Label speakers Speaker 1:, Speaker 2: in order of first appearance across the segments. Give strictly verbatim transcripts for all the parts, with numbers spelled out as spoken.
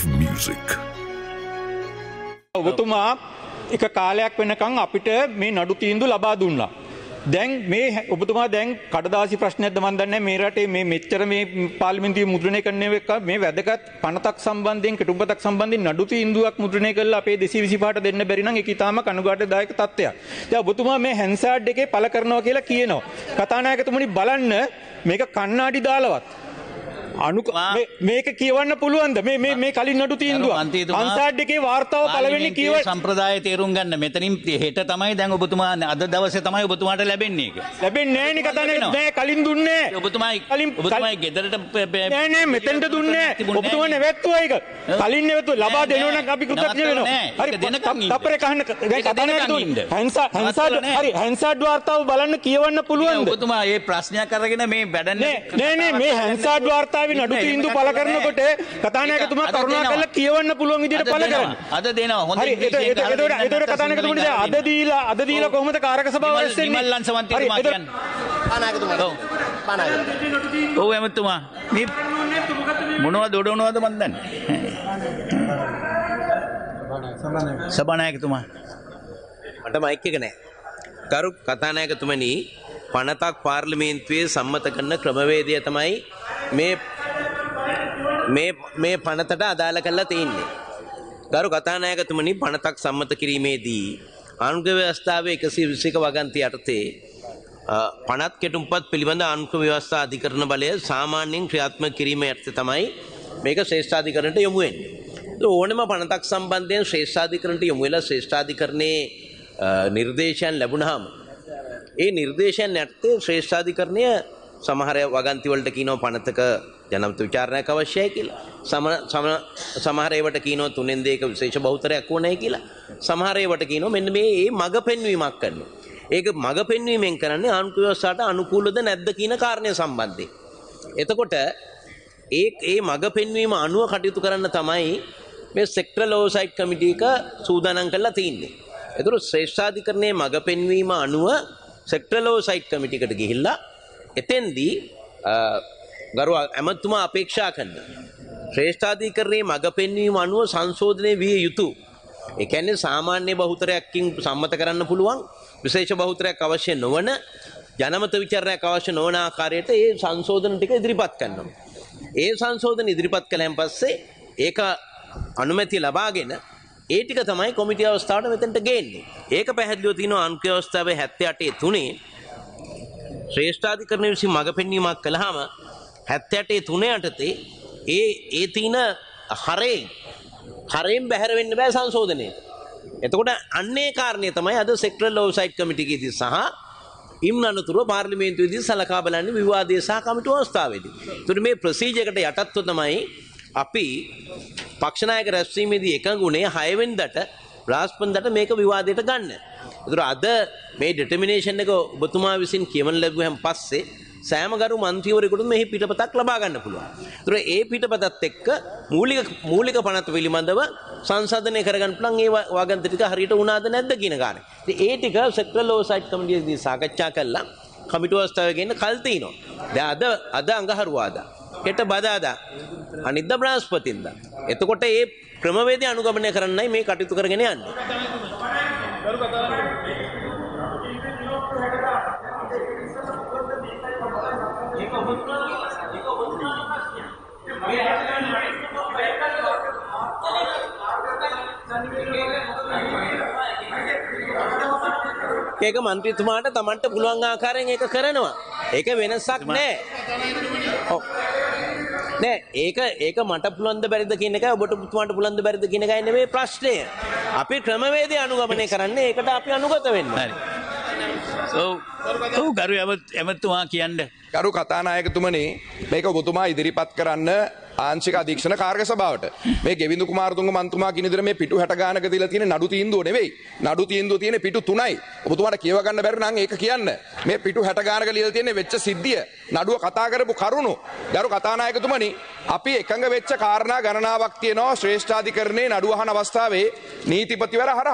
Speaker 1: of music.
Speaker 2: ඔබතුමා එක කාලයක් වෙනකන් අපිට මේ නඩු තීන්දුව ලබා දුන්නා. දැන් මේ ඔබතුමා දැන් කඩදාසි ප්‍රශ්නයක්ද මන් දන්නේ මේ රටේ මේ මෙච්චර මේ පාර්ලිමේන්තුවේ මුද්‍රණය කරන එක මේ වැදගත් පනතක් සම්බන්ධයෙන් කෙටුම්පතක් සම්බන්ධයෙන් නඩු තීන්දුවක් මුද්‍රණය කරලා අපේ දෙසිය විසිපහට දෙන්න බැරි නම් ඒක ඊටාම කනුගාටුදායක තත්ත්වයක්. දැන් ඔබතුමා මේ හැන්සාඩ් එකේ පළ කරනවා කියලා කියනවා. කතානායකතුමනි බලන්න මේක කණ්ණාඩි දාලවත් අනු මේක කියවන්න පුළුවන්ද මේ මේ මේ කලින් නඩු තීන්දුව අන්සාඩ් එකේ වාර්තාව පළවෙනි කියව
Speaker 3: සම්ප්‍රදාය තේරුම් ගන්න මෙතනින් හෙට තමයි දැන් ඔබතුමා අද දවසේ තමයි ඔබතුමාට ලැබෙන්නේ ඒක
Speaker 2: ලැබෙන්නේ නැහැ නේ කතානේ නෑ කලින් දුන්නේ
Speaker 3: ඔබතුමායි
Speaker 2: කලින්
Speaker 3: ඔබතුමායි ගෙදරට
Speaker 2: නෑ නෑ මෙතෙන්ට දුන්නේ ඔබතුමා නෙවැත්තුවා ඒක කලින් නෙවැත්තුවා ලබා දෙනෝ නම් අපි කෘතඥ වෙනවා හරි තප්පරේ කහන්න දැන් කතානේ දුන්නේ හැන්සාඩ් හැන්සාඩ් හරි හැන්සාඩ් වාර්තාව බලන්න කියවන්න පුළුවන්ද
Speaker 3: ඔබතුමා මේ ප්‍රශ්නයක් අරගෙන මේ වැඩන්නේ
Speaker 2: නෑ නෑ මේ හැන්සාඩ් වාර්තාව නඩු තීන්දුව පළ කරනකොට කතානායකතුමා කරුණාකරලා කියවන්න පුළුවන් විදිහට පළ කරන්න.
Speaker 3: අද දෙනවා. හොඳින්
Speaker 2: ඒතකොට ඒතකොට කතානායකතුමනි දැන් අද දීලා අද දීලා කොහොමද කාරක සභාව ඇස්සෙන්නේ?
Speaker 3: නිමල් ලංසවන්තිතුමා කියන්නේ. පානායකතුමා. ඔව්. පානායකතුමා. ඔව් එමෙතුමා. මේ මොනවද දොඩවනවද මන් දන්නේ. සභානායකතුමා.
Speaker 4: මට මයික් එක නැහැ. කරු කතානායකතුමනි පනතක් පාර්ලිමේන්තුවේ සම්මත කරන ක්‍රමවේදය තමයි මේ මේ මේ පනතට අදාළ කරලා තියෙන්නේ. ගරු කතානායකතුමනි පනතක් සම්මත කිරීමේදී ආණ්ඩුක ව්‍යවස්ථාවේ එකසිය විසි එක වගන්ති යටතේ පනත් කෙටුම්පත් පිළිබඳ ආණ්ඩුක ව්‍යවස්ථා අධිකරණ බලය සාමාන්‍යයෙන් ක්‍රියාත්මක කිරීම යටතේ තමයි මේක ශ්‍රේෂ්ඨාධිකරණයට යොමු වෙන්නේ. ඕනෑම පනතක් සම්බන්ධයෙන් ශ්‍රේෂ්ඨාධිකරණයට යොමු වෙලා ශ්‍රේෂ්ඨාධිකරණයේ නිර්දේශයන් ලැබුණාම ඒ නිර්දේශයන් යටතේ ශ්‍රේෂ්ඨාධිකරණය සමහර වගන්ති වලට කියනවා පනතක ජනමත විචාරණයක් අවශ්‍යයි කියලා. සම සමහර ඒවට කියනවා තුනෙන් දෙක විශේෂ බහුතරයක් ඕනේ කියලා. සමහර ඒවට කියනවා මෙන්න මේ මේ මග පෙන්වීමක් කරනවා. ඒක මග පෙන්වීමෙන් කරන්නේ ආණ්ඩුක ව්‍යවස්ථාවට අනුකූලද නැද්ද කියන කාරණය සම්බන්ධයෙන්. එතකොට ඒ ඒ මග පෙන්වීම අනුව කටයුතු කරන්න තමයි මේ සෙක්ටරල් ඕවර්සයිට් කමිටි එක සූදානම් කරලා තියෙන්නේ. ඒතකොට ශ්‍රේෂ්ඨාධිකරණයේ මග පෙන්වීම අනුව සෙක්ටරල් ඕවර්සයිට් කමිටි එකට ගිහිල්ලා එතෙන්දී ගරු ඇමතුමා අපේක්ෂා කරන ශ්‍රේෂ්ඨාධිකරණයේ මග පෙන්වීම අනුව සංශෝධනය විය යුතු. ඒ කියන්නේ සාමාන්‍ය බහුතරයකින් සම්මත කරන්න පුළුවන් විශේෂ බහුතරයක් අවශ්‍ය නොවන ජනමත විචාරණයක් අවශ්‍ය නොවන ආකාරයට ඒ සංශෝධන ටික ඉදිරිපත් කරනවා. ඒ සංශෝධන ඉදිරිපත් කළාන් පස්සේ ඒක අනුමැතිය ලබාගෙන ඒ ටික තමයි කොමිටි අවස්ථාවට මෙතෙන්ට ගේන්නේ. ඒක පැහැදිලිව තියෙනවා අංක අවස්ථාවේ හැත්තෑ අටේ තුනේ ශ්‍රේෂ්ඨාධිකරණය විසින් මඟ පෙන්වීමක් කළාම හැත්තෑ අටේ තුනේ යටතේ ඒ ඒ තියෙන හරේ හරෙන් බැහැර වෙන්න බෑ සංශෝධනයේ. එතකොට අන්නේ කාරණේ තමයි අද සෙක්ටරල් ඕවර්සයිට් කමිටි එකේදී සහ ඉම් අනතුරුව පාර්ලිමේන්තුවේදී සලකා බලන්නේ විවාදයේ සහ කමිටු අවස්ථාවේදී. ඒතකොට මේ ප්‍රොසීජර් එකට යටත්ව තමයි අපි පක්ෂ නායක රැස්වීමේදී එකඟුනේ හය වෙනිදාට බ්‍රහස්පතින්දාට මේක විවාදයට ගන්න. ඒතර අද මේ ඩිටර්මිනේෂන් එක ඔබතුමා විසින් කියවන ලැබුවෙන් පස්සේ සෑම ගරු മന്ത്രിවරයෙකුට මෙහි පිටපතක් ලබා ගන්න පුළුවන්. ඒතර ඒ පිටපතත් එක්ක මූලික මූලික පනත පිළිබඳව සංසන්දනය කරගන්න පුළුවන් ඒ වගන්ති ටික හරියට වුණාද නැද්ද කියන කාරණේ. ඉතින් ඒ ටික සෙක්ටරල් ඕවර්සයිට් කමිටියේදී සාකච්ඡා කළා කමිටු අවස්ථාවේ ගෙන්න කල් තිනවා. දැන් අද අද අඟහරුවාදා හෙට බදාදා අනිද්දා බ්‍රහස්පතින්දා. එතකොට මේ ක්‍රමවේදය අනුගමනය කරන්නයි මේ කටයුතු කරගෙන යන්නේ. ඒක മന്ത്രിතුමාට Tamanට පුළුවන් ආකාරයෙන් ඒක කරනවා. ඒක වෙනසක් නෑ. ඔව්. නෑ ඒක ඒක මට පුළුවන් ද බැරිද කියන එකයි ඔබට පුතුමාට පුළුවන් ද බැරිද කියන එකයි නෙමෙයි ප්‍රශ්නය. අපි ක්‍රමවේදය අනුගමනය කරන්නේ ඒකට අපි අනුගත වෙන්න.
Speaker 3: හරි. ඔව්. ඔව් ගරු එමෙතුමා කියන්නේ.
Speaker 5: ගරු කතානායකතුමනි මේක ඔබතුමා ඉදිරිපත් කරන්න ආංශික අධීක්ෂණ කාර්ය සභාවට. මේ ගෙවිඳු කුමාරතුංග මන්තුමා කියන විදිහට මේ පිටු හැට ගානක දීලා තියෙන නඩු තීන්දුව නෙවෙයි. නඩු තීන්දුව තියෙන පිටු තුනයි. ඔබතුමාට කියව ගන්න බැරි නම් ඒක කියන්න. මේ පිටු හැට ගානක ලියලා තියෙන වෙච්ච සිද්ධිය නඩුව කතා කරපු කරුණු. ගරු කතානායකතුමනි අපි එකඟ වෙච්ච කාරණා ගණනාවක් තියෙනවා ශ්‍රේෂ්ඨාධිකරණයේ නඩුව අහන අවස්ථාවේ නීතිපතිවර හරහා.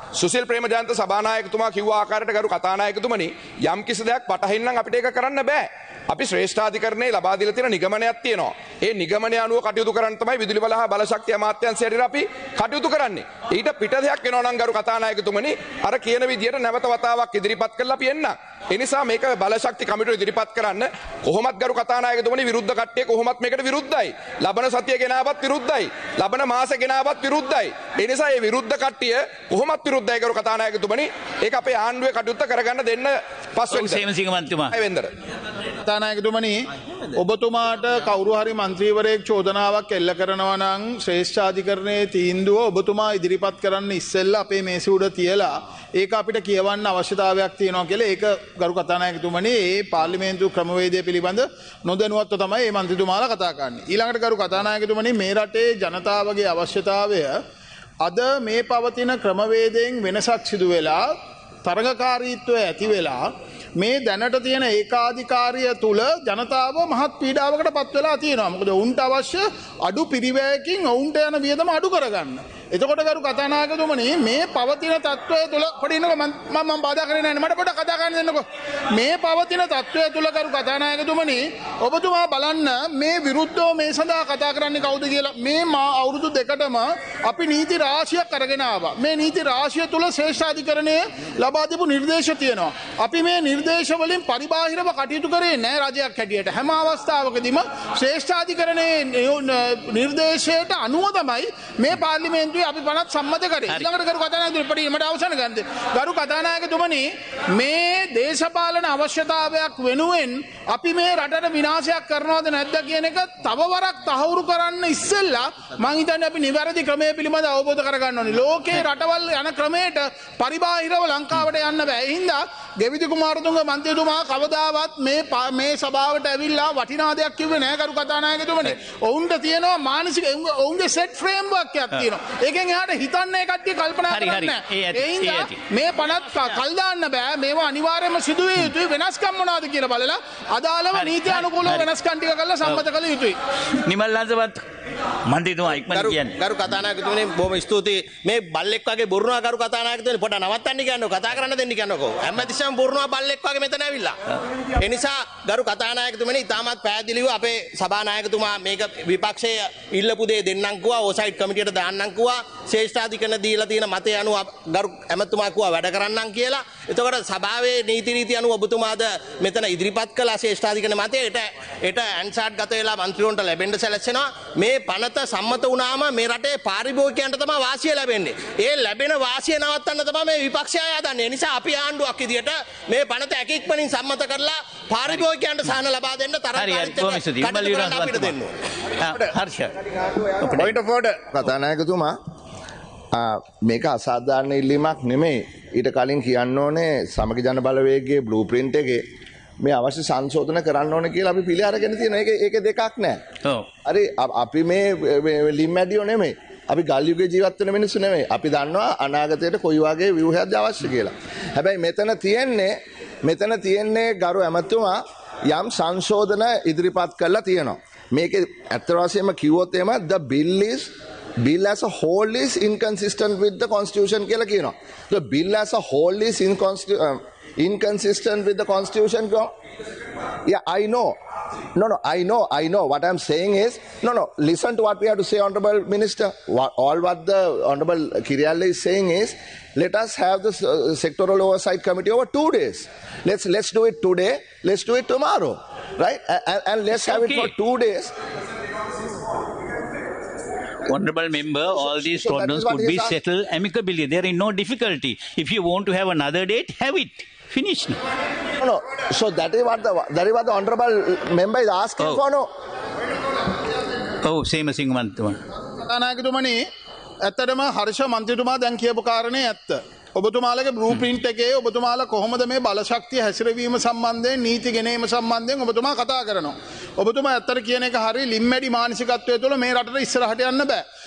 Speaker 5: සුසිල් ප්‍රේමජයන්ත සභානායකතුමා කිව්ව ආකාරයට ගරු කතානායකතුමනි යම් කිසි දෙයක් පටහින් නම් අපිට ඒක කරන්න බෑ. අපි ශ්‍රේෂ්ඨාධිකරණයේ ලබා දීලා තියෙන නිගමනයක් තියෙනවා. ඒ නිගමනය අනුව කටයුතු කරන්න තමයි විදුලි බල හා බලශක්ති අමාත්‍යාංශයට අපි කටයුතු කරන්නේ. ඊට පිට දෙයක් වෙනවා නම් ගරු කතානායකතුමනි අර කියන විදියට නැවත වතාවක් ඉදිරිපත් කරලා අපි එන්න. ඒ නිසා මේක බලශක්ති කමිටුව ඉදිරිපත් කරන්න කොහොමත් ගරු කතානායකතුමනි විරුද්ධ කට්ටිය කොහොමත් මේකට විරුද්ධයි. ලබන සතිය ගෙනාවත් විරුද්ධයි. ලබන මාස ගෙනාවත් විරුද්ධයි. ඒ නිසා මේ විරුද්ධ කට්ටිය කොහොමත් විරුද්ධයි ගරු කතානායකතුමනි. ඒක අපේ ආණ්ඩුවේ කටයුත්ත කරගන්න දෙන්න පස්වෙනිද.
Speaker 3: සේමසිංහ මන්ත්‍රීතුමා.
Speaker 5: අය වෙන්දර.
Speaker 1: කතානායකතුමනි ඔබතුමාට කවුරු හරි මන්ත්‍රීවරයෙක් චෝදනාවක් එල්ල කරනවා නම් ශ්‍රේෂ්ඨාධිකරණයේ තීන්දුව ඔබතුමා ඉදිරිපත් කරන්න ඉස්සෙල්ලා අපේ මේසෙ උඩ තියලා ඒක අපිට කියවන්න අවශ්‍යතාවයක් තියෙනවා කියලා ඒක ගරු කතානායකතුමනි මේ පාර්ලිමේන්තු ක්‍රමවේදය පිළිබඳ නොදැනුවත්ව තමයි මේ මන්ත්‍රීතුමාලා කතා කරන්නේ. ඊළඟට ගරු කතානායකතුමනි මේ රටේ ජනතාවගේ අවශ්‍යතාවය අද මේ පවතින ක්‍රමවේදයෙන් වෙනසක් සිදු වෙලා තරගකාරීත්වය ඇති වෙලා මේ දැනට තියෙන ඒකාධිකාරිය තුල ජනතාව මහත් පීඩාවකට පත් වෙලා තියෙනවා. මොකද උන්ට අවශ්‍ය අඩු පිරිවැයකින් ඔවුන්ට යන වියදම අඩු කරගන්න. එතකොට ගරු කතානායකතුමනි මේ පවතින තත්ත්වය තුල පොඩි ඉන්නකො මම මම බාධා කරන්නේ නැහැ මට පොඩ්ඩක් කතා කරන්න දෙන්නකො. මේ පවතින තත්ත්වය තුල ගරු කතානායකතුමනි ඔබතුමා බලන්න මේ විරුද්ධව මේ සඳහා කතා කරන්නේ කවුද කියලා. මේ අවුරුදු දෙකටම අපි නීති රාශියක් අරගෙන ආවා. මේ නීති රාශිය තුල ශ්‍රේෂ්ඨාධිකරණයේ ලබා දීපු නිර්දේශ තියෙනවා. අපි මේ නිර්දේශ වලින් පරිබාහිරව කටයුතු කරේ නැහැ රජයක් හැටියට. හැම අවස්ථාවකදීම ශ්‍රේෂ්ඨාධිකරණයේ නිර්දේශයට අනුව තමයි මේ පාර්ලිමේන්තුවේ අපි පනත් සම්මත කරේ. ඊළඟට ගරු කතානායකතුමනි පොඩි මට අවසන් ගන්න. ගරු කතානායකතුමනි මේ දේශපාලන අවශ්‍යතාවයක් වෙනුවෙන් අපි මේ රටට විනාශයක් කරනවද නැද්ද කියන එක තව වරක් තහවුරු කරන්න ඉස්සෙල්ලා මම හිතන්නේ අපි නිවැරදි ක්‍රමය පිළිබඳව අවබෝධ කරගන්න ඕනේ. ලෝකේ රටවල් යන ක්‍රමයට පරිබාහිරව ලංකාවට යන්න බෑ. ඒ හින්දා ගෙවිදි කුමාරතුංග මන්ත්‍රීතුමා කවදාවත් මේ මේ සභාවට ඇවිල්ලා වටිනා දෙයක් කිව්වේ නෑ ගරු කතානායකතුමනි. ඔවුන්ට තියෙනවා මානසික ඔවුන්ගේ සෙට් ෆ්‍රේම්වර්ක් එකක් තියෙනවා. ඒකෙන් එහාට හිතන්නේ කට්ටිය කල්පනා කරන්නේ නෑ. ඒ හින්දා මේ පනත් කල් දාන්න බෑ. මේවා අනිවාර්යයෙන්ම සිදුවේ යුතුයි. වෙනස්කම් මොනවද කියලා බලලා අදාළව නීති අනුකූලව වෙනස්කම් ටික කරලා සම්මත කළ යුතුයි.
Speaker 3: නිමල් ලංසපත් මන්ත්‍රීතුමා ඉක්මනට කියන්නේ.
Speaker 6: ගරු කතානායකතුමනි බොහොම ස්තුතියි. මේ බල්ලෙක් වගේ බොරුනවා ගරු කතානායකතුමනි පොඩ නවත්තන්න කියන්නකෝ. කතා කරන්න දෙන්න කියන්නකෝ. හැමතිස්සෙම බොරුනවා බල්ලෙක් වගේ මෙතන ඇවිල්ලා. ඒ නිසා ගරු කතානායකතුමනි තාමත් පැහැදිලිව අපේ සභානායකතුමා මේක විපක්ෂයේ ඉල්ලපු දේ දෙන්නම් කිව්වා. ඕසයිඩ් කමිටියට දාන්නම් කිව්වා. ශ්‍රේෂ්ඨාධිකරණ දීලා තියෙන මතය අනුව ගරු ඇමතුමා කිව්වා වැඩ කරන්නම් කියලා. එතකොට සභාවේ නීති රීති අනුව ඔබතුමාද මෙතන ඉදිරිපත් කළා ශ්‍රේෂ්ඨාධිකරණ මතයට. ඒට ඇන්සාඩ් ගත වෙලා මන්ත්‍රීවරුන්ට ලැබෙන්න සැලසෙනවා. මේ පනත සම්මත වුණාම මේ රටේ පාරිභෝගිකයන්ට තමයි වාසිය ලැබෙන්නේ. ඒ ලැබෙන වාසිය නවත්තන්න තමයි මේ විපක්ෂය හදන්නේ. ඒ නිසා අපි ආණ්ඩුවක් විදියට මේ පනත ඇකික්මනින් සම්මත කරලා පාරිභෝගිකයන්ට සහන ලබා දෙන්න තරගකාරීත්වයට අපිට දෙන්න ඕනේ.
Speaker 3: හර්ෂ.
Speaker 1: පොයින්ට් ඔෆ් ඕඩර්
Speaker 7: කතානායකතුමා මේක අසාධාරණ ඉල්ලීමක් නෙමෙයි. ඊට කලින් කියන්න ඕනේ සමගි ජන බලවේගයේ බ්ලූ ප්‍රින්ට් එකේ මේ අවශ්‍ය සංශෝධන කරන්න ඕනේ කියලා අපි පිළි අරගෙන තියෙනවා. ඒක ඒක දෙකක් නෑ.
Speaker 3: ඔව්.
Speaker 7: හරි අපි මේ ලිම්මැඩියෝ නෙමෙයි. අපි ගල් යුගයේ ජීවත් වෙන මිනිස්සු නෙමෙයි. අපි දන්නවා අනාගතයට කොයි වගේ ව්‍යුහයක්ද අවශ්‍ය කියලා. හැබැයි මෙතන තියෙන්නේ මෙතන තියෙන්නේ ගරු ඇමතුමා යම් සංශෝධන ඉදිරිපත් කරලා තියෙනවා. මේකේ ඇත්ත වශයෙන්ම කිව්වොත් එහෙම the bill is bill as a whole is inconsistent with the constitution කියලා කියනවා. The bill as a whole is inconsti- uh, inconsistent with the constitution. Yeah, I know. No, no, I know, I know. What I'm saying is, no, no, listen to what we have to say, Honorable Minister. What, all what the Honorable Kiryala is saying is, let us have the uh, sectoral oversight committee over two days. Let's let's do it today, let's do it tomorrow, right? And, and let's have
Speaker 3: okay.
Speaker 7: it for two days.
Speaker 3: Honorable member, all these
Speaker 7: So that
Speaker 3: problems
Speaker 7: is what
Speaker 3: could
Speaker 7: he
Speaker 3: be
Speaker 7: is ask-
Speaker 3: settled amicably. There is no difficulty. If you want to have another date, have it. Finish.
Speaker 7: No, no. So that is what the that is what the Honorable member is asking
Speaker 3: Oh.
Speaker 7: for. No.
Speaker 3: ඔව් සේමසිංහ මන්ත්‍රීතුමා.
Speaker 1: කතානායකතුමනි ඇත්තටම හර්ෂ මන්ත්‍රීතුමා දැන් කියපු කාරණේ ඇත්ත. ඔබතුමාලගේ blue print එකේ ඔබතුමාලා කොහොමද මේ බලශක්තිය හැසිරවීම සම්බන්ධයෙන් නීති ගෙනීම සම්බන්ධයෙන් ඔබතුමා කතා කරනවා. ඔබතුමා ඇත්තට කියන එක හරිය ලිම්මැඩි මානසිකත්වය තුළ මේ රටට ඉස්සරහට යන්න බෑ.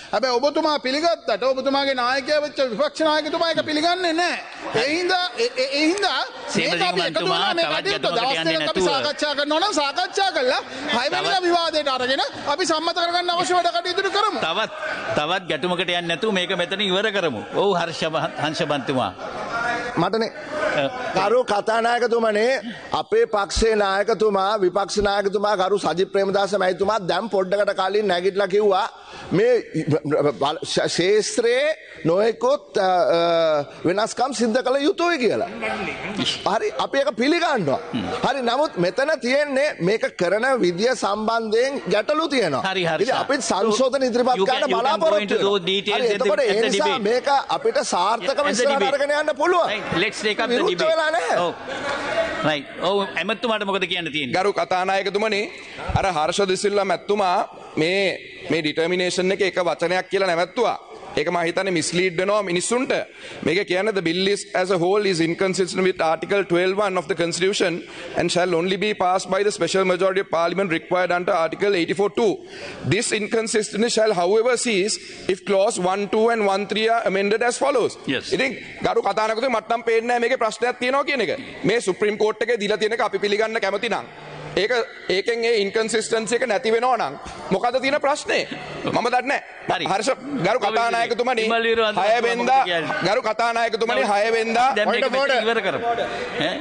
Speaker 1: හැබැයි ඔබතුමා පිළිගත්තට ඔබතුමාගේ නායකයා වෙච්ච විපක්ෂ නායකතුමා ඒක පිළිගන්නේ නැහැ. ඒ හින්දා ඒ හින්දා මේක අපි එකතු වෙලා මේ කටයුත්ත දවස් දෙකක් අපි සාකච්ඡා කරනවා නම් සාකච්ඡා කළා හය වෙනිදා විවාදයට අරගෙන අපි සම්මත කරගන්න අවශ්‍ය වැඩ කටයුතු කරමු.
Speaker 3: තවත් තවත් ගැටුමකට යන්නේ නැතුව මේක මෙතන ඉවර කරමු. ඔව් හර්ෂ හංශබන්තුමා.
Speaker 7: මටනේ ගරු කතානායකතුමනේ අපේ පක්ෂේ නායකතුමා විපක්ෂ නායකතුමා ගරු සජිත් ප්‍රේමදාස මැතිතුමා දැන් පොඩ්ඩකට කලින් නැගිටලා කිව්වා මේ ශේෂ්ත්‍රයේ නොයෙකුත් වෙනස්කම් සිද්ධ කළ යුතුයි කියලා. හරි අපි ඒක පිළිගන්නවා. හරි නමුත් මෙතන තියෙන්නේ මේක කරන විදිය සම්බන්ධයෙන් ගැටලු තියෙනවා.
Speaker 3: හරි හරි.
Speaker 7: ඉතින් අපිත් සංශෝධන ඉදිරිපත් කරන්න බලාපොරොත්තු වෙනවා. එතකොට ඒ නිසා මේක අපිට සාර්ථකව ඉස්සරහට අරගෙන යන්න පුළුවන්.
Speaker 3: Let's take up the debate. Oh. Right. Oh, එමෙතුමාට මොකද කියන්න තියෙන්නේ?
Speaker 5: ගරු කතානායකතුමනි අර හර්ෂ දිසිල්ලා මැතිතුමා මේ මේ ඩිටර්මිනේෂන් එකේ එක වචනයක් කියලා නැවැත්තුවා. ඒක මම හිතන්නේ මිස්ලීඩ් වෙනවා මිනිස්සුන්ට. මේක කියන්නේ the bill is as a whole is inconsistent with article twelve one of the constitution and shall only be passed by the special majority of parliament required under article eighty-four two. This inconsistency shall however cease if clause one two and one three are amended as follows.
Speaker 3: Yes.
Speaker 5: ඉතින් ගරු කතානායකතුමා මට නම් පේන්නේ නැහැ මේකේ ප්‍රශ්නයක් තියෙනවා කියන එක. මේ සුප්‍රීම කෝර්ට් එකේ දීලා තියෙන එක අපි පිළිගන්න කැමති නම් ඒක ඒකෙන් ඒ ඉන්කන්සිස්ටන්සි එක නැති වෙනවා නම් මොකද තියෙන ප්‍රශ්නේ මම දන්නේ නැහැ. හර්ෂ ගරු කතානායකතුමනි හය වෙනිදා ගරු කතානායකතුමනි හය වෙනිදා
Speaker 3: මේක ඉවර කරමු. ඈ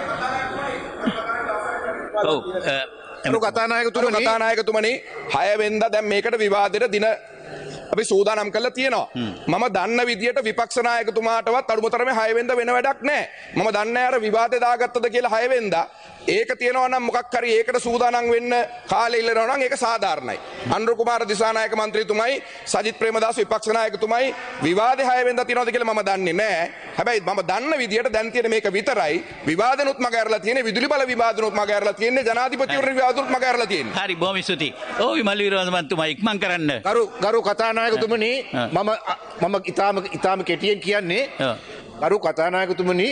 Speaker 3: ඔව්
Speaker 5: ගරු කතානායකතුමනි කතානායකතුමනි හය වෙනිදා දැන් මේකට විවාදෙට දින අපි සූදානම් කරලා තියෙනවා. මම දන්න විදියට විපක්ෂ නායකතුමාටවත් අඩුමතරමේ හය වෙනිදා වෙන වැඩක් නැහැ. මම දන්නේ අර විවාදේ දාගත්තද කියලා හය වෙනිදා. ඒක තියෙනවා නම් මොකක් හරි ඒකට සූදානම් වෙන්න කාලෙ ඉල්ලනවා නම් ඒක සාධාරණයි. අනුර කුමාර දිසානායක මන්ත්‍රීතුමයි සජිත් ප්‍රේමදාස විපක්ෂ නායකතුමයි විවාදේ හය වෙනිදා තියෙනවද කියලා මම දන්නේ නැහැ. හැබැයි මම දන්න විදියට දැන් තියෙන මේක විතරයි. විවාදනුත් මග ඇරලා තියෙන්නේ විදුලි බල විවාදනුත් මග ඇරලා තියෙන්නේ ජනාධිපතිවරණ විවාදනුත් මග ඇරලා තියෙන්නේ.
Speaker 3: හරි බොහොම ස්තුතියි. ඔව් විමල් වීරවංශමන්තුමා ඉක්මන් කරන්න.
Speaker 6: ගරු ගරු කතානායකතුමනි මම මම ඊටාම ඊටාම කෙටියෙන් කියන්නේ ගරු කතානායකතුමනි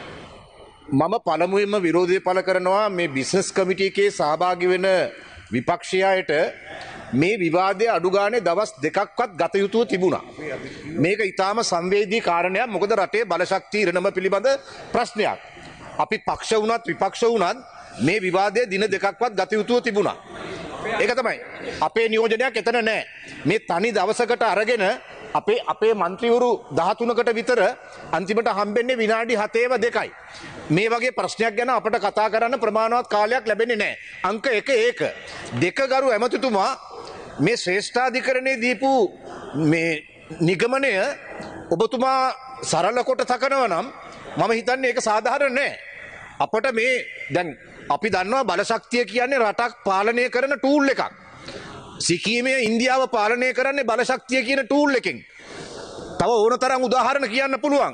Speaker 6: මම පළමුවෙන්ම විරෝධය පළ කරනවා මේ බිස්නස් කමිටු එකේ සහභාගී වෙන විපක්ෂයාට මේ විවාදය අඩු ගානේ දවස් දෙකක්වත් ගත යුතුව තිබුණා. මේක ඊටාම සංවේදී කාරණයක්. මොකද රටේ බලශක්තිය ඉරණම පිළිබඳ ප්‍රශ්නයක්. අපි පක්ෂ වුණත් විපක්ෂ වුණත් මේ විවාදය දින දෙකක්වත් ගත යුතුව තිබුණා. ඒක තමයි. අපේ නියෝජනයක් එතන නැහැ. මේ තනි දවසකට අරගෙන අපේ අපේ മന്ത്രിවරු දහතුනකට විතර අන්තිමට හම්බෙන්නේ විනාඩි හතේව දෙකයි. මේ වගේ ප්‍රශ්නයක් ගැන අපට කතා කරන්න ප්‍රමාණවත් කාලයක් ලැබෙන්නේ නැහැ. අංක එක ඒක. දෙක ගරු ඇමතිතුමා මේ ශ්‍රේෂ්ඨාධිකරණයේ දීපු මේ නිගමනය ඔබතුමා සරල කොට තකනවා නම් මම හිතන්නේ ඒක සාධාරණ නැහැ. අපට මේ දැන් අපි දන්නවා බලශක්තිය කියන්නේ රටක් පාලනය කරන ටූල් එකක්. සිකීමේ ඉන්දියාව පාලනය කරන්නේ බලශක්තිය කියන ටූල් එකෙන්. තව ඕන තරම් උදාහරණ කියන්න පුළුවන්.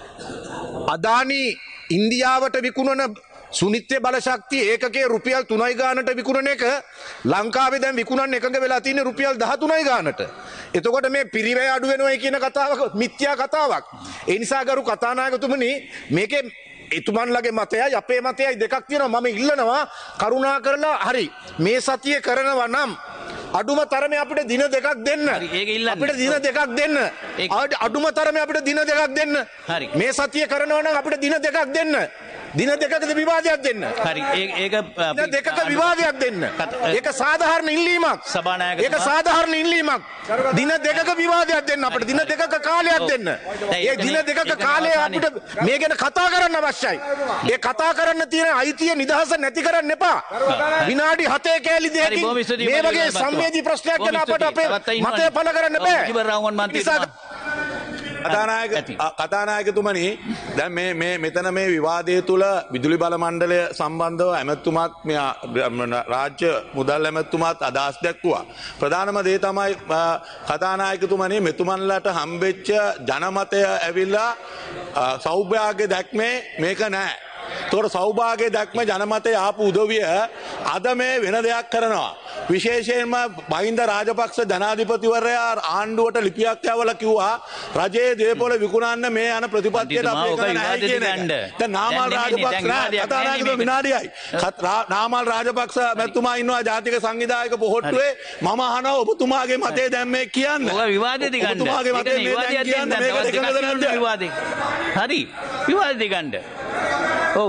Speaker 6: අදානි ඉන්දියාවට විකුණන සුනිත්‍ය බලශක්තිය ඒකකයේ රුපියල් තුනයි ගානට විකුණන එක ලංකාවේ දැන් විකුණන්න එකඟ වෙලා තියෙන්නේ රුපියල් දහතුනයි ගානට. එතකොට මේ පිරිවැය අඩු වෙනවා කියන කතාවක මිත්‍යා කතාවක්. ඒ නිසා ගරු කතානායකතුමනි මේකේ එතුමන්ලගේ මතයයි අපේ මතයයි දෙකක් තියෙනවා. මම ඉල්ලනවා කරුණා කරලා හරි මේ සතිය කරනවා නම් අඩුම තරමේ අපිට දින දෙකක් දෙන්න. අපිට දින දෙකක් දෙන්න. අඩුම තරමේ අපිට දින දෙකක් දෙන්න. මේ සතිය කරනවා නම් අපිට දින දෙකක් දෙන්න. දින දෙකකද විවාදයක් දෙන්න.
Speaker 3: හරි ඒක
Speaker 6: දින දෙකක විවාදයක් දෙන්න. ඒක සාධාරණ ඉල්ලීමක්.
Speaker 3: සභානායකතුමා
Speaker 6: ඒක සාධාරණ ඉල්ලීමක්. දින දෙකක විවාදයක් දෙන්න අපිට දින දෙකක කාලයක් දෙන්න. ඒ දින දෙකක කාලය අපිට මේ ගැන කතා කරන්න අවශ්‍යයි. ඒ කතා කරන්න තියෙන අයිතිය නිදහස නැති කරන්න එපා. විනාඩි හතේ කෑලි දෙකකින් මේ වගේ සංවේදී ප්‍රශ්නයක් ගැන අපට අපේ මතය පළ කරන්න බෑ.
Speaker 8: කතානායකතුමනි දැන් මේ මේ මෙතන මේ විවාදය තුල විදුලි බල මණ්ඩලය සම්බන්ධව ඇමතුමාත් මේ රාජ්‍ය මුදල් ඇමතුමාත් අදහස් දැක්වුවා. ප්‍රධානම දේ තමයි කතානායකතුමනි මෙතුමන්ලාට හම්බෙච්ච ජනමතය ඇවිල්ලා සෞභාග්‍ය දැක්මේ මේක නෑ. තොර සෞභාග්‍ය දැක්ම ජනමතය ආපු උදවිය අද මේ වෙන දෙයක් කරනවා. විශේෂයෙන්ම මහින්ද රාජපක්ෂ ජනාධිපතිවරයා ආණ්ඩුවට ලිපියක් යවලා කිව්වා රජයේ දේපොළ විකුණන්න මේ යන ප්‍රතිපත්තියට අපේ කරන්නේ නැහැ කියන එක. දැන් නාමල් රාජපක්ෂ කතානායකතුමා විනාඩියයි. නාමල් රාජපක්ෂ මැතිතුමා ඉන්නවා ජාතික සංවිධායක පොහොට්ටුවේ මම අහනවා ඔබතුමාගේ මතය දැන් මේ කියන්න.
Speaker 3: ඔය විවාදෙදි ගන්න.
Speaker 8: ඔබතුමාගේ මතය මේ දැන් කියන්න මේක එකඟද නැද්ද?
Speaker 3: විවාදෙ. හරි. විවාදෙදි ගන්න. ඔව්.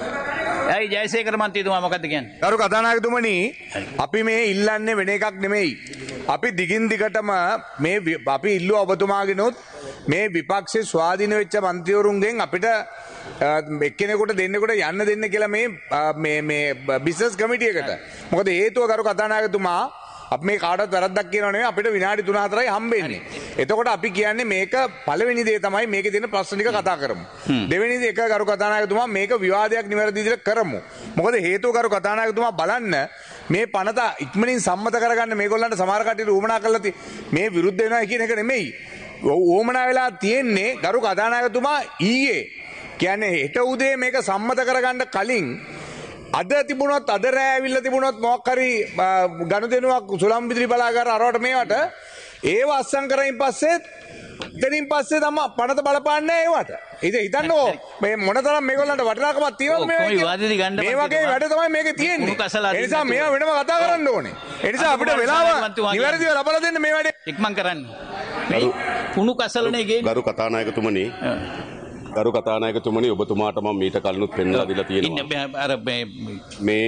Speaker 3: ඇයි ජයසේකර මන්ත්‍රීතුමා මොකද්ද කියන්නේ?
Speaker 9: ගරු කතානායකතුමනි අපි මේ ඉල්ලන්නේ වෙන එකක් නෙමෙයි. අපි දිගින් දිගටම මේ අපි ඉල්ලුව ඔබතුමාගෙනුත් මේ විපක්ෂේ ස්වාධීන වෙච්ච මන්ත්‍රීවරුන්ගෙන් අපිට එක්කෙනෙකුට දෙන්නෙකුට යන්න දෙන්න කියලා මේ මේ මේ බිස්නස් කමිටියකට. මොකද හේතුව ගරු කතානායකතුමා අපි මේ කාටවත් වැරද්දක් කියනව නෙවෙයි අපිට විනාඩි තුන හතරයි හම්බෙන්නේ. එතකොට අපි කියන්නේ මේක පළවෙනි දේ තමයි මේකේ තියෙන ප්‍රශ්න ටික කතා කරමු. දෙවෙනි දේ එක ගරු කතානායකතුමා මේක විවාදයක් නිවැරදි විදිහට කරමු. මොකද හේතුව ගරු කතානායකතුමා බලන්න මේ පනත ඉක්මනින් සම්මත කරගන්න මේගොල්ලන්ට සමහර කට්ටියට උවමනා කරලා තියෙ මේ විරුද්ධ වෙනවා කියන එක නෙමෙයි. උවමනා වෙලා තියෙන්නේ ගරු කතානායකතුමා ඊයේ කියන්නේ හෙට උදේ මේක සම්මත කරගන්න කලින් අද තිබුණොත් අද රෑ ඇවිල්ලා තිබුණොත් මොකක් හරි ගනුදෙනුවක් සුළං විදුලි බලාගාර අරවට මේවට ඒව අස්සම් කරයින් පස්සේ දෙනින් පස්සේ තමයි පනත බලපාන්නේ ඒවට. ඉතින් හිතන්නකෝ මේ මොනතරම් මේගොල්ලන්ට වටිනාකමක් තියෙනවද මේ මේ වගේ වැඩ තමයි මේකේ තියෙන්නේ. ඒ නිසා මේවා වෙනම කතා කරන්න ඕනේ. ඒ නිසා අපිට වෙලාව නිවැරදිව ලබා දෙන්න මේ වැඩේ
Speaker 3: ඉක්මන් කරන්න. මේ කුණු කසලනේ ගේන්නේ.
Speaker 10: ගරු කතානායකතුමනි ගරු කතානායකතුමනි ඔබතුමාට මම මීට කලිනුත් පෙන්වලා දීලා තියෙනවා මේ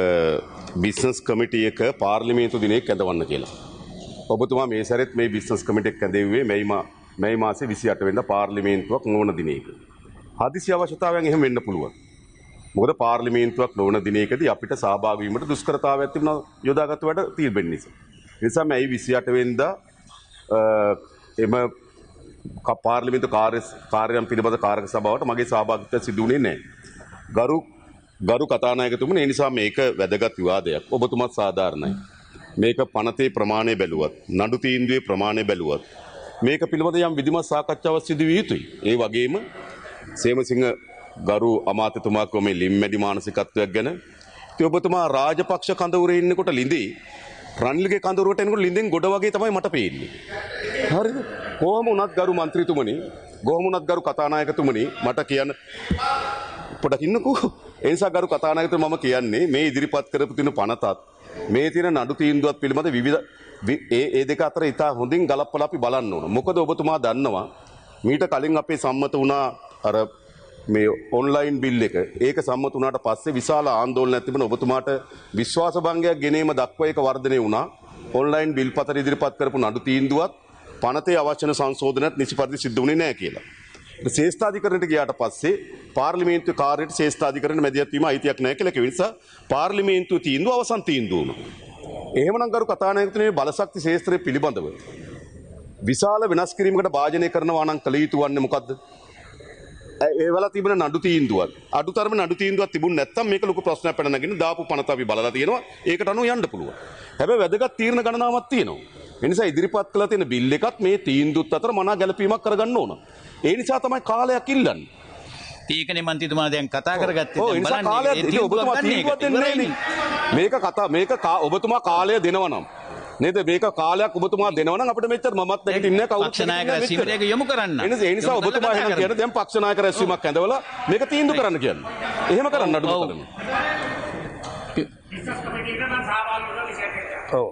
Speaker 10: බිස්නස් කමිටි එක පාර්ලිමේන්තු දිනයක ඇඳවන්න කියලා. ඔබතුමා මේ සැරේත් මේ බිස්නස් කමිටි එක ඇඳෙව්වේ මැයි මා මැයි මාසේ විසිඅට වෙනිදා පාර්ලිමේන්තුවක් නොවන දිනයක. හදිසි අවශ්‍යතාවයෙන් එහෙම වෙන්න පුළුවන්. මොකද පාර්ලිමේන්තුවක් නොවන දිනයකදී අපිට සහභාගී වීමට දුෂ්කරතාවයක් තිබුණා යොදාගත්තු වැඩ තීරණය නිසා. ඒ නිසා මැයි විසිඅට වෙනිදා එම පාර්ලිමේන්තු කාර්ය කාර්යයන් පිළිබඳ කාර්යක සභාවට මගේ සහභාගීත්වය සිදු වුණේ නැහැ. ගරු ගරු කතානායකතුමනි ඒ නිසා මේක වැදගත් විවාදයක්. ඔබතුමාත් සාධාරණයි. මේක පනතේ ප්‍රමාණය බැලුවත් නඩු තීන්දුවේ ප්‍රමාණය බැලුවත් මේක පිළිබඳ යම් විධිමත් සාකච්ඡාවක් සිදු විය යුතුයි. ඒ වගේම සේමසිංහ ගරු අමාත්‍යතුමා කෝ මේ ලිම්මැඩි මානසිකත්වයක් ගැන ඉතින් ඔබතුමා රාජපක්ෂ කඳවුරේ ඉන්නකොට ලිඳේ රනිල්ගේ කඳවුරට එනකොට ලිඳෙන් ගොඩ වගේ තමයි මට පේන්නේ. හරිද? කොහොම වුණත් ගරු මන්ත්‍රීතුමනි, කොහොම වුණත් ගරු කතානායකතුමනි මට කියන්න පොඩක් ඉන්නකෝ. ඒ නිසා ගරු කතානායකතුමා මම කියන්නේ මේ ඉදිරිපත් කරපු තින පනතත් මේ තියෙන නඩු තීන්දුවත් පිළිබඳ විවිධ ඒ ඒ දෙක අතර ඉතා හොඳින් ගලපලා අපි බලන්න ඕන. මොකද ඔබතුමා දන්නවා මීට කලින් අපේ සම්මත වුණා අර මේ ඔන්ලයින් බිල් එක. ඒක සම්මත වුණාට පස්සේ විශාල ආందోලනයක් තිබුණා. ඔබතුමාට විශ්වාස භංගයක් ගෙනීම දක්වා ඒක වර්ධනය වුණා. ඔන්ලයින් බිල් පතර ඉදිරිපත් කරපු නඩු තීන්දුවත් පනතේ අවශ්‍ය සංශෝධනයක් නිසි පරිදි සිද්ධ වුණේ නැහැ කියලා. ශ්‍රේෂ්ඨාධිකරණයට ගියාට පස්සේ පාර්ලිමේන්තු කාර්යයට ශ්‍රේෂ්ඨාධිකරණ මැදිහත් වීම අයිතියක් නැහැ කියලා කිව්ව නිසා පාර්ලිමේන්තු තීන්දුව අවසන් තීන්දුව වුණා. එහෙමනම් ගරු කතානායකතුමනි මේ බලශක්ති ශේත්‍රය පිළිබඳව විශාල වෙනස් කිරීමකට භාජනය කරනවා නම් කළ යුතු වන්නේ මොකද්ද? ඒ වල තිබෙන නඩු තීන්දුවත් අඩුතරම නඩු තීන්දුවක් තිබුණ නැත්නම් මේක ලොකු ප්‍රශ්නයක් පැන නගින්න දාපු පනත අපි බලලා තියෙනවා. ඒකට අනුව යන්න පුළුවන්. හැබැයි වැදගත් තීරණ ගණනාවක් තියෙනවා. ඒ නිසා ඉදිරිපත් කළ තියෙන බිල් එකත් මේ තීන්දුවත් අතර මනා ගැළපීමක් කරගන්න ඕන. ඒ නිසා තමයි කාලයක් ඉල්ලන්නේ.
Speaker 3: ඒකනේ මන්ත්‍රීතුමා දැන් කතා කරගත්තේ.
Speaker 8: ඔව් ඒ නිසා කාලයක් ඉතින් ඔබතුමා තීන්දුවක් දෙන්නේ නැහැ. මේක කතා මේක ඔබතුමා කාලය දෙනවා නම් නේද මේක කාලයක් ඔබතුමා දෙනවා නම් අපිට මෙච්චර මමත් නැගිටින්නේ කවුරුත්
Speaker 3: පක්ෂ නායක රැස්වීමට යොමු කරන්න.
Speaker 8: ඒ නිසා ඔබතුමා එහෙනම් කියන්නේ දැන් පක්ෂ නායක රැස්වීමක් ඇඳවලා මේක තීන්දුව කරන්න කියන්නේ. එහෙම කරන්න අඩු කරන්න.
Speaker 11: ඔව්.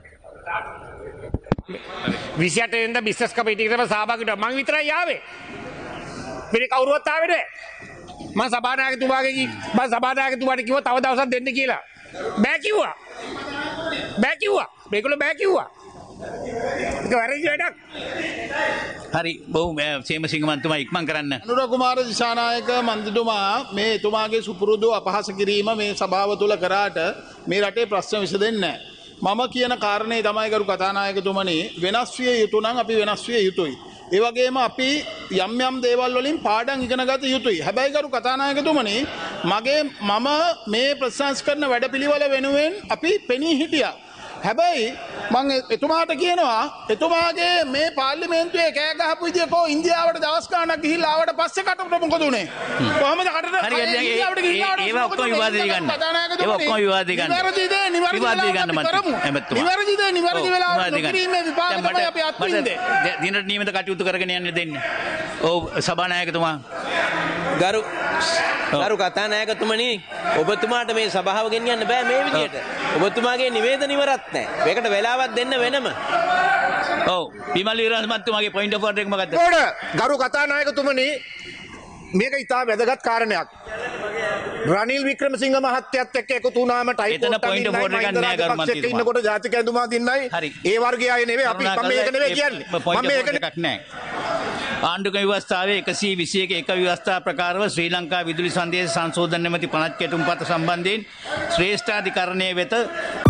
Speaker 11: විසිඅට වෙනිදා බිස්නස් කමිටියකට සහභාගී වෙන්න මම විතරයි ආවේ. මෙන්න කවුරුවත් ආවේ නැහැ. මම සභානායකතුමාගෙන් මම සභානායකතුමාට කිව්වා තව දවසක් දෙන්න කියලා. බෑ කිව්වා. බෑ කිව්වා. මේගොල්ලෝ බෑ කිව්වා. ඒක වැරදි වැඩක්.
Speaker 3: හරි බොහොම සේමසිංහ මන්තුමා ඉක්මන් කරන්න.
Speaker 1: අනුර කුමාර දිසානායක මන්ත්‍රීතුමා මේ එතුමාගේ සුපුරුදු අපහාස කිරීම මේ සභාව තුල කරාට මේ රටේ ප්‍රශ්න විසඳෙන්නේ නැහැ. මම කියන කාරණේ තමයි ගරු කතානායකතුමනි වෙනස් විය යුතු නම් අපි වෙනස් විය යුතුයි. ඒ වගේම අපි යම් යම් දේවල් වලින් පාඩම් ඉගෙන ගත යුතුයි. හැබැයි ගරු කතානායකතුමනි මගේ මම මේ ප්‍රශංසා කරන වැඩපිළිවෙල වෙනුවෙන් අපි පෙනී හිටියා. හැබැයි මං එතුමාට කියනවා එතුමාගේ මේ පාර්ලිමේන්තුවේ කෑ ගහපු විදිය කො ඉන්දියාවට දවස් ගාණක් ගිහිල්ලා ආවට පස්සේ කටට මොකද උනේ කොහමද කටට
Speaker 3: හරි ඉන්දියාවට ගිහිල්ලා ඒවා ඔක්කොම විවාදේ ගන්න ඒවා ඔක්කොම විවාදේ ගන්න
Speaker 1: නිවැරදිද නිවැරදි
Speaker 3: විවාදේ ගන්න මට
Speaker 1: නිවැරදිද නිවැරදි වෙලාවට නොකිරීමේ විපාක තමයි අපි අත්විඳින්නේ
Speaker 3: දිනට නියමිත කටයුතු කරගෙන යන්න දෙන්න ඔව් සභානායකතුමා
Speaker 4: ගරු ගරු කතානායකතුමනි ඔබතුමාට මේ සභාව ගෙනියන්න බෑ මේ විදියට ඔබතුමාගේ නිවේදන ඉවරත් නැහැ මේකට වෙලාවක් දෙන්න වෙනම
Speaker 3: ඔව් විමල් විරාජ් මහත්මයාගේ පොයින්ට් ඔෆ් ඕඩර් එක මොකද්ද
Speaker 11: ගරු කතානායකතුමනි මේක ඉතා වැදගත් කාරණයක් රනිල් වික්‍රමසිංහ මහත්තයත් එක්ක එකතු වුණාම
Speaker 3: එතන point of order එකක් නෑ ගරු මන්ත්‍රීතුමා.
Speaker 11: ඉන්නකොට ජාතික ඇඳුමා දින්නයි
Speaker 3: හරි.
Speaker 11: ඒ වර්ගය අය නෙවෙයි අපි මම මේක නෙවෙයි කියන්නේ. මම මේක
Speaker 3: එකක් නෑ. ආණ්ඩුක ව්‍යවස්ථාවේ එකසිය විසි එක එක ව්‍යවස්ථා ප්‍රකාරව ශ්‍රී ලංකා විදුලි සංදේශ සංශෝධන නැමැති පනත් කෙටුම්පත සම්බන්ධයෙන් ශ්‍රේෂ්ඨාධිකරණයේ වෙත